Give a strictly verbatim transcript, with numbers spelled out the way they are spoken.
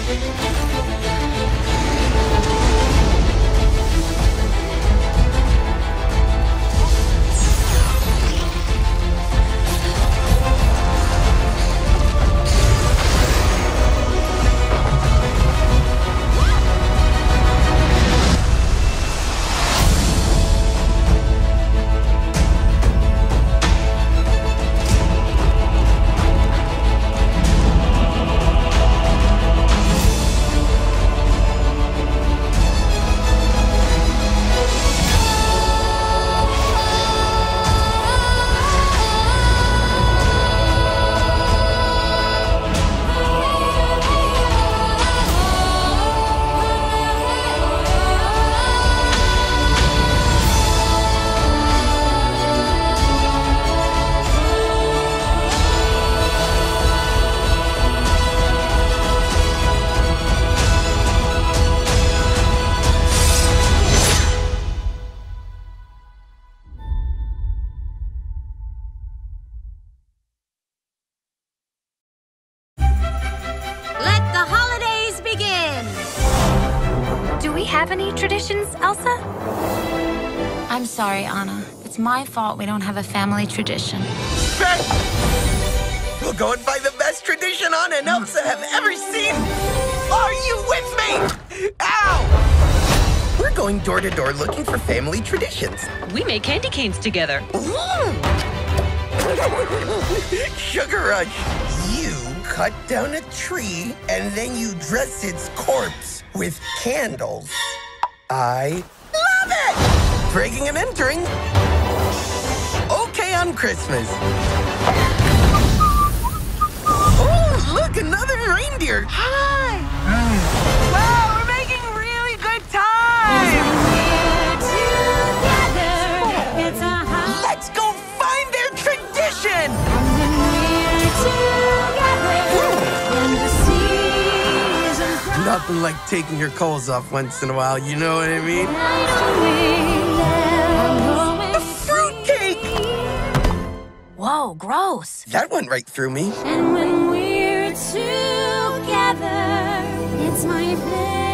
Have any traditions, Elsa? I'm sorry, Anna. It's my fault we don't have a family tradition. Ben! We'll go and find the best tradition Anna and Elsa have ever seen! Are you with me? Ow! We're going door to door looking for family traditions. We make candy canes together. Sugar Rush, you cut down a tree and then you dress its corpse with candles. I love it! Breaking and entering. Okay on Christmas. Oh, look, another reindeer. Hi! Mm. Wow, we're making really good time! Let's go find their tradition! Nothing like taking your clothes off once in a while, you know what I mean? A fruitcake! Whoa, gross. That went right through me. And when we're together, it's my best.